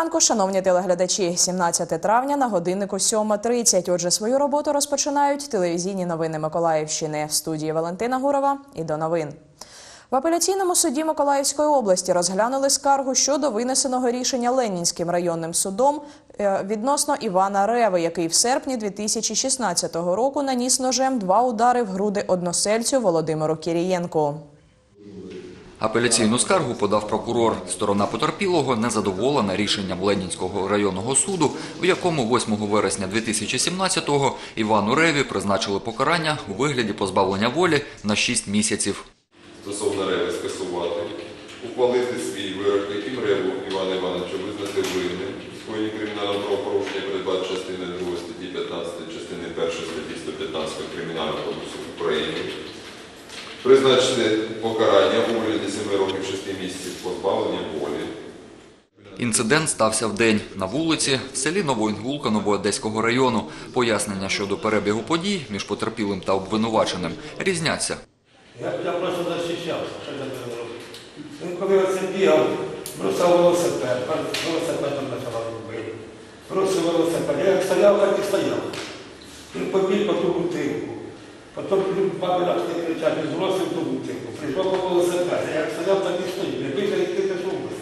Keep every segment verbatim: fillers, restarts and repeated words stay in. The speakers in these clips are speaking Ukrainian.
ранку, шановні телеглядачі. сімнадцяте травня на годиннику сьома тридцять. Отже, свою роботу розпочинають телевізійні новини Миколаївщини. В студії Валентина Гурова і до новин. В апеляційному суді Миколаївської області розглянули скаргу щодо винесеного рішення Ленінським районним судом відносно Івана Реви, який в серпні дві тисячі шістнадцятого року наніс ножем два удари в груди односельцю Володимиру Кірієнку. Апеляційну скаргу подав прокурор. Сторона потерпілого не задоволена рішенням Ленінського районного суду, у якому восьмого вересня дві тисячі сімнадцятого Івану Реві призначили покарання у вигляді позбавлення волі на шість місяців. Стосовно Реви скасувати, ухвалити свій вирок, яким Реву Івана Івановича визнати винним в скоєнні кримінального правопорушення, передбаченого частиною другої статті п'ятнадцятої, частиною першої статті сто п'ятнадцять Кримінального кодексу України. Призначити покарання у вигляді семи років шести місяців позбавлення волі. Інцидент стався вдень на вулиці в селі Новоінгулка Новоодеського району. Пояснення щодо перебігу подій між потерпілим та обвинуваченим різняться. Я, я просто захищався, що я не робив. Він коли оце бігав, бросав велосипед, велосипедом почав робити. Бросив велосипед. Я як стояв, так і стояв. Він побіг по ту бутилку. Потім бабі почали кричати, він зросив ту бутилку. Прийшов по велосипед. Я як стояв, так і стояв. Не бийся, як ти теж умер.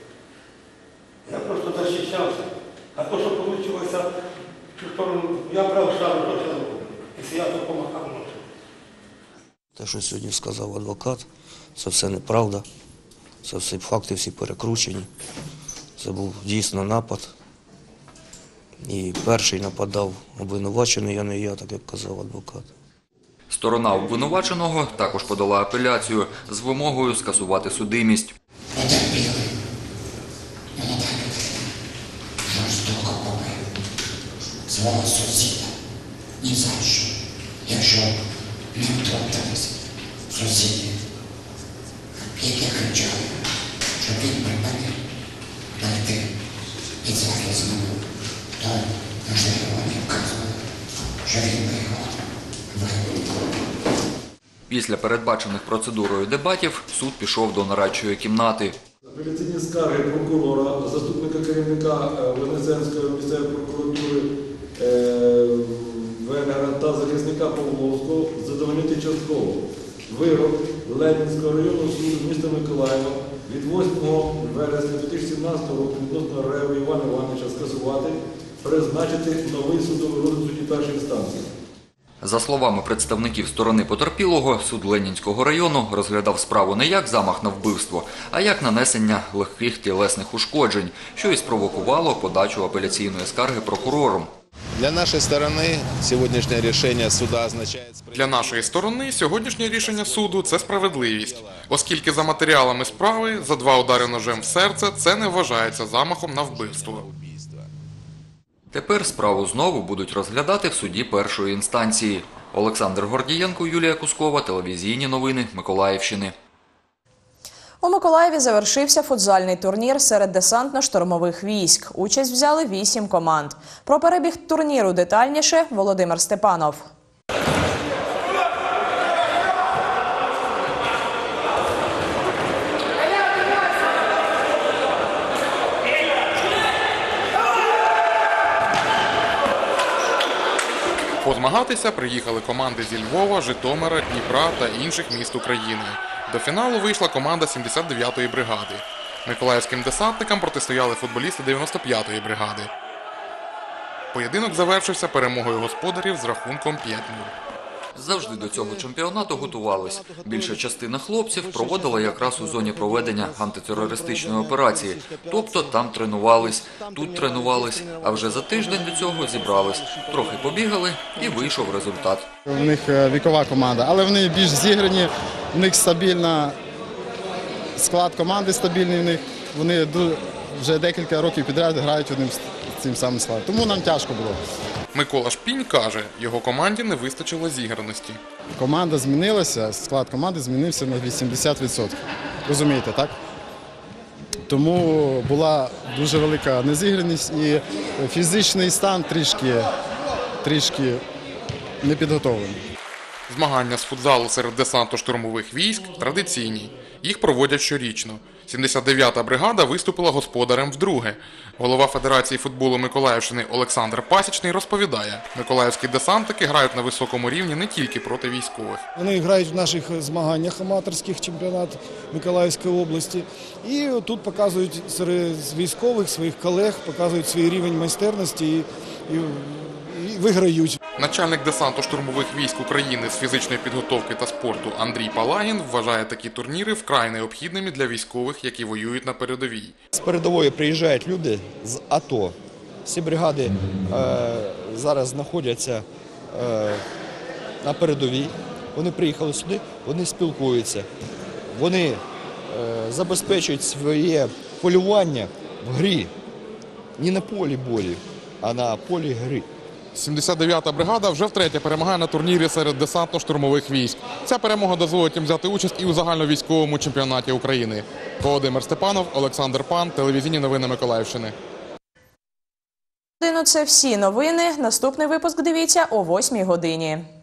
Я просто захищався. А то, що вийшло, я брав шару, то що робив. Якщо я то помахав ночі. Те, що сьогодні сказав адвокат, це все неправда, це всі факти всі перекручені. Це був дійсно напад. І перший нападав обвинувачений, а не я, так як казав адвокат. Сторона обвинуваченого також подала апеляцію з вимогою скасувати судимість. Потерпілий, жорстоко побив свого сусіда. Ні за що, якщо не втрутились сусіди, які кричали, що він припинив знайти і захисному, то, можливо, вони вказували, що він би його вигодив. Після передбачених процедурою дебатів суд пішов до нарадчої кімнати. Апеляційні скарги прокурора, заступника керівника Вознесенської місцевої прокуратури Венгера та захисника Павловського задовольнити частково. Вирок Ленінського районного суду міста Миколаєва від восьмого вересня дві тисячі сімнадцятого року відносно Реви Івана Івановича скасувати, призначити новий судовий розгляд суді першої інстанції. За словами представників сторони потерпілого, суд Ленінського району розглядав справу не як замах на вбивство, а як нанесення легких тілесних ушкоджень, що і спровокувало подачу апеляційної скарги прокурором. Для нашої сторони сьогоднішнє рішення суду означає... Для нашої сторони сьогоднішнє рішення суду – це справедливість, оскільки за матеріалами справи за два удари ножем в серце це не вважається замахом на вбивство. Тепер справу знову будуть розглядати в суді першої інстанції. Олександр Гордієнко, Юлія Кускова, телевізійні новини Миколаївщини. У Миколаєві завершився футзальний турнір серед десантно-штурмових військ. Участь взяли вісім команд. Про перебіг турніру детальніше Володимир Степанов. Позмагатися приїхали команди зі Львова, Житомира, Дніпра та інших міст України. До фіналу вийшла команда сімдесят дев'ятої бригади. Миколаївським десантникам протистояли футболісти дев'яносто п'ятої бригади. Поєдинок завершився перемогою господарів з рахунком п'ять нуль. Завжди до цього чемпіонату готувались. Більша частина хлопців проводила якраз у зоні проведення антитерористичної операції. Тобто там тренувались, тут тренувались, а вже за тиждень до цього зібрались. Трохи побігали і вийшов результат. У них вікова команда, але вони більш зіграні, у них стабільна склад команди стабільний в них. Вони вже декілька років підряд грають одним цим самим складом. Тому нам тяжко було. Микола Шпінь каже, його команді не вистачило зіграності. Команда змінилася, склад команди змінився на вісімдесят відсотків. Розумієте, так? Тому була дуже велика незіграність і фізичний стан трішки, трішки не підготовлений. Змагання з футзалу серед десантно-штурмових військ традиційні. Їх проводять щорічно. сімдесят дев'ята бригада виступила господарем вдруге. Голова Федерації футболу Миколаївщини Олександр Пасічний розповідає, миколаївські десантники грають на високому рівні не тільки проти військових. Вони грають в наших змаганнях аматорських, чемпіонат Миколаївської області. І тут показують серед військових своїх колег, показують свій рівень майстерності і, і, і виграють. Начальник десантно-штурмових військ України з фізичної підготовки та спорту Андрій Палагін вважає такі турніри вкрай необхідними для військових, які воюють на передовій. З передової приїжджають люди з АТО. Всі бригади е, зараз знаходяться е, на передовій. Вони приїхали сюди, вони спілкуються. Вони е, забезпечують своє полювання в грі. Не на полі бою, а на полі гри. сімдесят дев'ята бригада вже втретє перемагає на турнірі серед десантно-штурмових військ. Ця перемога дозволить їм взяти участь і у загальновійськовому чемпіонаті України. Володимир Степанов, Олександр Пан, телевізійні новини Миколаївщини. Це всі новини. Наступний випуск дивіться о восьмій годині.